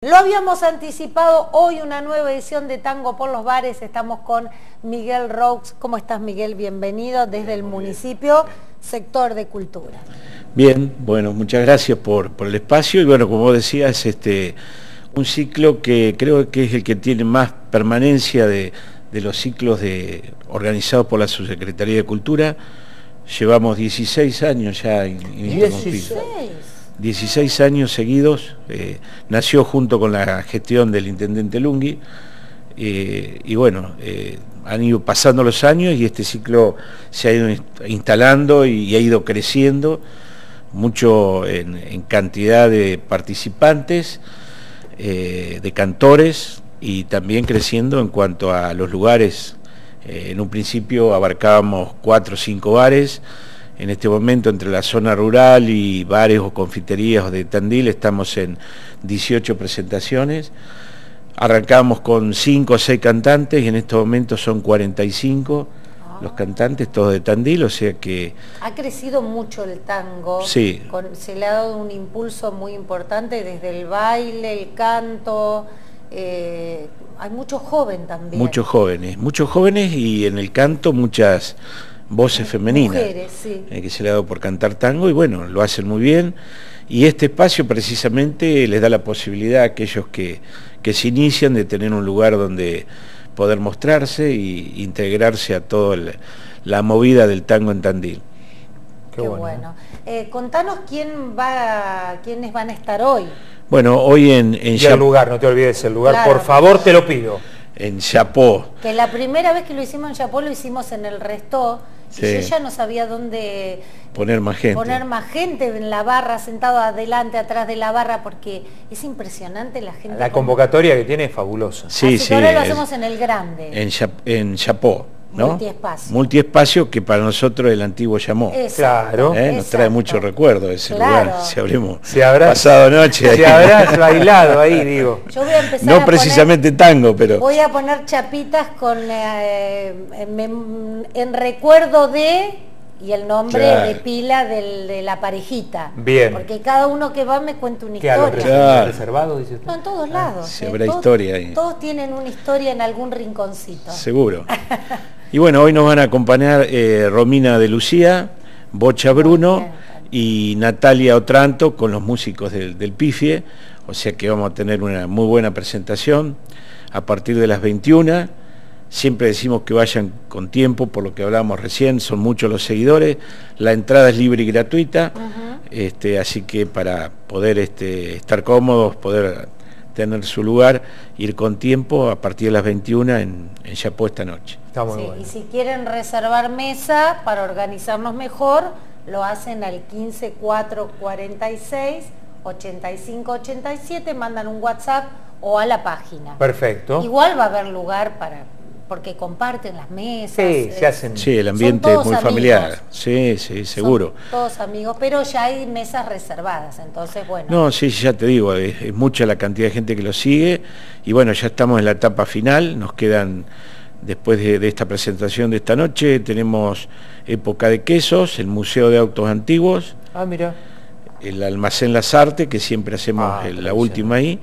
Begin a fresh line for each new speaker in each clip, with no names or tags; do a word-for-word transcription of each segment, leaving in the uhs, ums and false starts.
Lo habíamos anticipado, hoy una nueva edición de Tango por los Bares. Estamos con Miguel Roux. ¿Cómo estás, Miguel? Bienvenido desde el municipio, sector de cultura.
Bien, bueno, muchas gracias por, por el espacio. Y bueno, como decías, es este, un ciclo que creo que es el que tiene más permanencia de, de los ciclos de, organizados por la Subsecretaría de Cultura. Llevamos dieciséis años ya
dieciséis.
dieciséis años seguidos, eh, nació junto con la gestión del intendente Lungui, eh, y bueno, eh, han ido pasando los años y este ciclo se ha ido instalando y ha ido creciendo mucho en, en cantidad de participantes, eh, de cantores, y también creciendo en cuanto a los lugares. Eh, en un principio abarcábamos cuatro o cinco bares. En este momento, entre la zona rural y bares o confiterías de Tandil, estamos en dieciocho presentaciones. Arrancamos con cinco o seis cantantes y en estos momentos son cuarenta y cinco ah. los cantantes, todos de Tandil, o sea que...
Ha crecido mucho el tango,
sí.
Con, se le ha dado un impulso muy importante desde el baile, el canto, eh, hay muchos jóvenes también.
Muchos jóvenes, muchos jóvenes y en el canto muchas... voces femeninas,
mujeres, sí.
eh, que se le ha dado por cantar tango, y bueno, lo hacen muy bien, y este espacio precisamente les da la posibilidad a aquellos que, que se inician de tener un lugar donde poder mostrarse e integrarse a toda la, la movida del tango en Tandil.
Qué, Qué bueno. bueno. Eh, contanos quién va, quiénes van a estar hoy.
Bueno, hoy en... en
y el lugar, no te olvides el lugar, claro, por favor, te lo pido.
En Chapó.
Que la primera vez que lo hicimos en Chapó lo hicimos en el Restó, sí. Y yo ya no sabía dónde
poner más gente.
Poner más gente en la barra, sentado adelante, atrás de la barra, porque es impresionante la gente.
La convocatoria que tiene es fabulosa.
Sí,
Así
sí.
Que ahora lo hacemos en el grande.
En, Chap en Chapó, ¿no?
Multiespacio.
Multiespacio, que para nosotros el antiguo llamó.
Claro.
¿Eh? Nos trae mucho recuerdo ese claro. lugar. Si habremos
se habrá,
pasado noche.
Se habrás bailado ahí, digo.
Yo voy a empezar
no
a
precisamente
poner,
tango, pero...
Voy a poner chapitas con eh, en, en recuerdo de... y el nombre claro. de pila del, de la parejita.
Bien.
Porque cada uno que va me cuenta una historia.
Claro, claro. ¿Reservado, dices tú?
No, en todos lados.
Si
¿eh?
habrá
todos,
historia ahí.
Todos tienen una historia en algún rinconcito.
Seguro. Y bueno, hoy nos van a acompañar eh, Romina de Lucía, Bocha Bruno y Natalia Otranto con los músicos del, del Pifie. O sea que vamos a tener una muy buena presentación a partir de las veintiuna. Siempre decimos que vayan con tiempo, por lo que hablábamos recién, son muchos los seguidores, la entrada es libre y gratuita, uh-huh. este, así que para poder este, estar cómodos, poder tener su lugar, ir con tiempo a partir de las veintiuna en, en Chapó esta noche.
Está muy
sí,
bueno.
Y si quieren reservar mesa para organizarnos mejor, lo hacen al quince cuatro cuarenta y seis ochenta y cinco ochenta y siete, mandan un WhatsApp o a la página.
Perfecto.
Igual va a haber lugar para... porque comparten las mesas.
Sí, se hacen.
Sí, el ambiente es muy amigos. familiar. Sí, sí, seguro.
Son todos amigos, pero ya hay mesas reservadas, entonces bueno.
No, sí, ya te digo, es, es mucha la cantidad de gente que lo sigue, y bueno, ya estamos en la etapa final, nos quedan, después de, de esta presentación de esta noche, tenemos Época de Quesos, el Museo de Autos Antiguos.
Ah, mira.
El Almacén Las Artes, que siempre hacemos ah, el, la última ahí.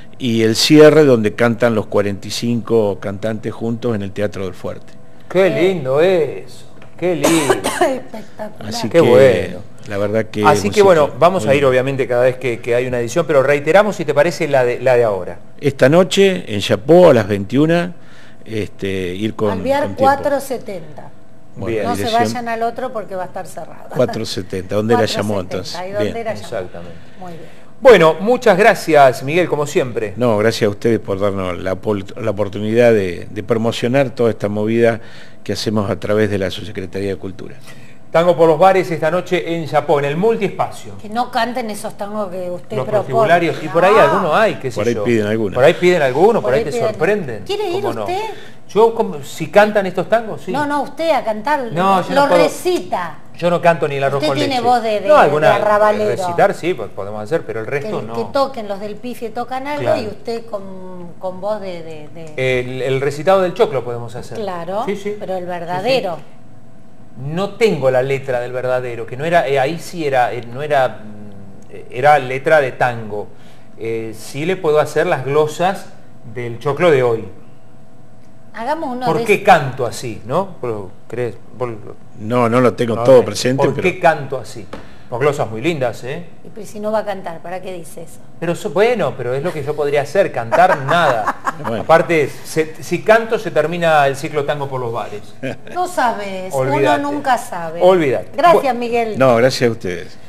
Y el cierre donde cantan los cuarenta y cinco cantantes juntos en el Teatro del Fuerte.
Qué lindo eso, qué lindo.
Espectacular.
Así
qué
que,
bueno.
La verdad que...
Así que bueno, vamos a ir obviamente cada vez que, que hay una edición, pero reiteramos, si te parece, la de, la de ahora.
Esta noche en Chapó a las veintiuna, este, ir con...
Alvear cuatrocientos setenta.
Bueno,
bien.
No
dirección,
se vayan al otro porque va a estar cerrado.
cuatrocientos setenta, ¿dónde la llamó entonces?
Ahí donde
bien.
la llamó.
Exactamente.
Muy bien.
Bueno, muchas gracias, Miguel, como siempre.
No, gracias a ustedes por darnos la, la oportunidad de, de promocionar toda esta movida que hacemos a través de la Subsecretaría de Cultura.
Tango por los Bares esta noche en Chapó, en el multiespacio.
Que no canten esos tangos que usted
los
propone.
Prostibularios, y por ahí alguno hay, qué sé
Por ahí
yo.
piden algunos.
Por ahí piden algunos, por,
por
ahí,
ahí
te
piden.
sorprenden.
¿Quiere ir usted?
No? Yo, como, si cantan estos tangos, sí.
No, no, usted a cantar,
no, yo
lo
no puedo,
recita.
Yo no canto ni el arroz
usted
con leche.
Usted tiene voz de, de,
no, alguna,
de arrabalero.
Recitar sí, pues podemos hacer, pero el resto
que,
no.
Que toquen, los del Pifie tocan algo, claro. Y usted con, con voz de... de,
de... El, el recitado del choclo podemos hacer.
Claro,
sí, sí.
Pero el verdadero.
Sí, sí. No tengo la letra del verdadero, que no era, eh, ahí sí era, eh, no era, eh, era letra de tango. eh, sí le puedo hacer las glosas del choclo de hoy.
Hagamos uno
¿Por
de
qué canto así, no? ¿Vos ¿Crees? ¿Vos lo-
No, no lo tengo
no,
todo
eh,
presente,
¿Por
pero
qué canto así? Con glosas muy lindas, ¿eh?
Y pues si no va a cantar, ¿para qué dice eso?
Pero so- bueno, pero es lo que yo podría hacer, cantar nada.
Bueno.
Aparte, se- si canto se termina el ciclo tango por los bares.
No sabes,
Olvídate.
uno nunca sabe.
Olvídate.
Gracias,
Bu-
Miguel.
no, gracias a ustedes.